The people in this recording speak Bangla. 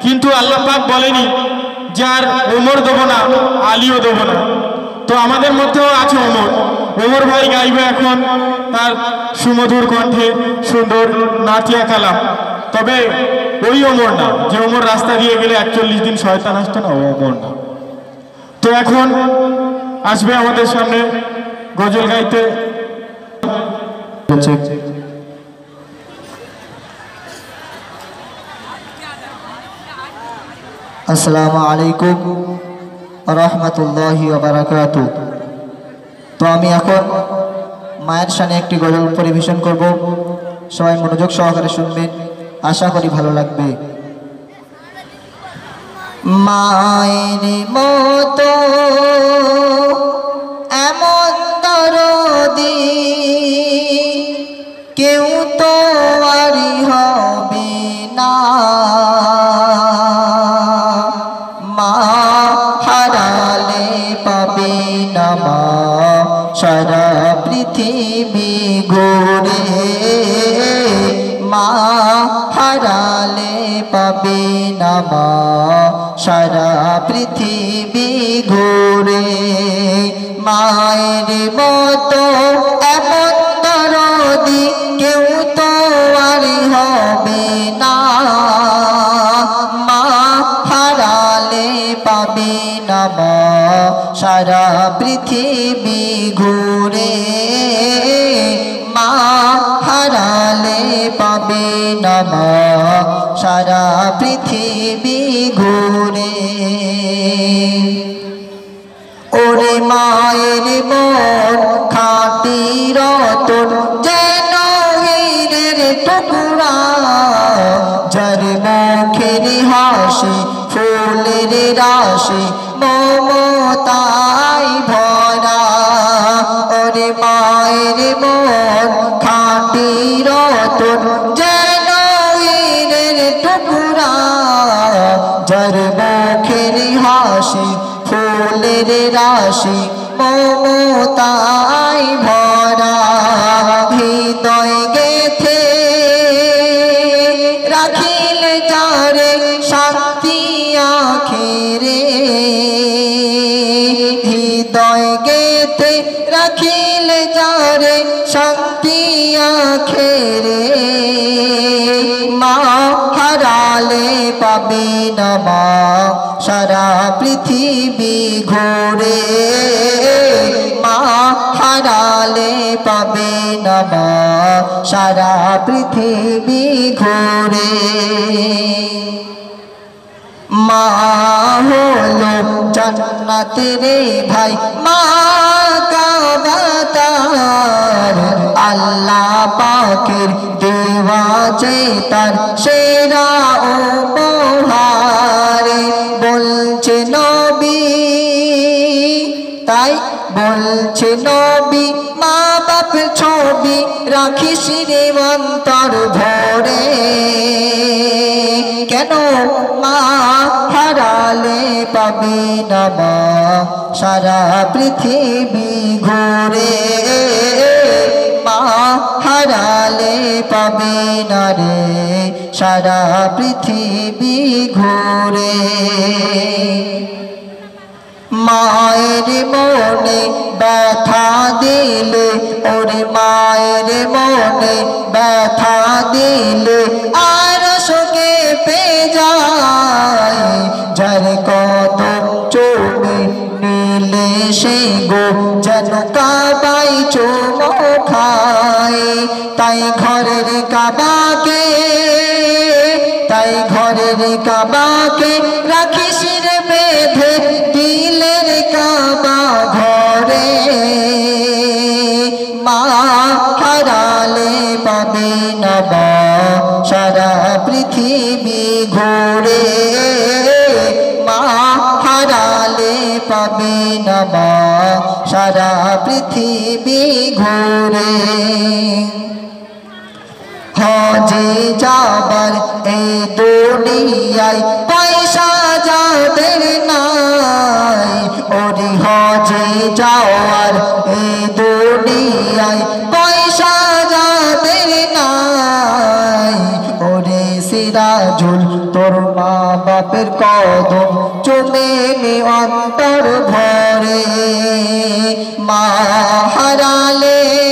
কিন্তু আল্লাহ পাক বলেনি যে আর ওমর দেবো না, আলীও দেবো না। তো আমাদের মধ্যেও আছে ওমর। ওমর ভাই গাইবে এখন তার সুমধুর কণ্ঠে সুন্দর নাচিয়া কালাম। তবে ওই ওমর না যে ওমর রাস্তা দিয়ে গেলে 41 দিন শয়তান আসতো না, ও ওমর না। তো এখন আসবে আমাদের সামনে গজল গাইতে আসসালামু আলাইকুম রাহমাতুল্লাহি ওয়া বারাকাতুহু। তো আমি এখন মায়ের শানে একটি গজল পরিবেশন করব। সবাই মনোযোগ সহকারে শুনবেন, আশা করি ভালো লাগবে। মায়ের মতো এমন দরদি কেউ তো আর হবে না। মা হারালে পাবে না মা সারা পৃথিবী ঘুরে। মা হারালে পাবে না মা সারা পৃথিবী ঘুরে। মায়ের মতো এমন দরদি কেউ তো আর হবে না। মা হারালে পাবে না মা সারা পৃথিবী ঘুরে। মা হারালে পাবে না মা সারা পৃথিবী ঘুরে। ওরে মায়ের মন খাঁটি রতন যেন হীরের টুকরা। যার মুখের হাসি ফুলের রাশি মমতায় ভরা। ওরে মায়ের মন খাঁটি রতন যেন হীরের টুকরা। যার মুখের হাসি ফুলের রাশি মমতায় ভরা। হৃদয় গেথে রাখিলে যারে শান্তি আখেরে। হৃদয় গেথে রাখিলে যারে শান্তি আখেরে। মা হারালে পাবে না মা সারা পৃথিবী ঘুরে। মা হারালে পাবে না মা সারা পৃথিবী ঘুরে। মা হলো জান্নাতের ভাই মা কাবা তার। আল্লাহ পাকের দেওয়া যে তার সেরা উপহার। বলছে নবী, তাই বলছে নবী মা বাপের ছবি রাখিস রে অন্তর ভরে। কেন মা হারালে পাবে না মা সারা পৃথিবী ঘুরে। মা হারালে পাবে না রে সারা পৃথিবী ঘুরে। মায়ের মনে ব্যথা দিলে, ওরে মায়ের মনে ব্যথা দিলে আর শোকে পে যায়। যার কদম চুমে নিলে সে গো যেন কাবাই চুমো খায়। তাই ঘরের কাবাকে, তাই ঘরের কাবাকে রাখিস রে বেঁধে দিলের কাবা ঘরে। মা হারালে পাবে না মা সারা পৃথিবী ঘুরে। মা হারালে পাবে না মা সারা পৃথিবী ঘুরে। হজে যাবার এই দুনিয়ায় পয়সা যাদের নাই। ওরে হজে যাওয়ার এই দুনিয়ায় পয়সা যাদের নাই। ওরে সিরাজুল তোর মা বাপের কদম চুমে নি অন্তর ভরে, মা হারালে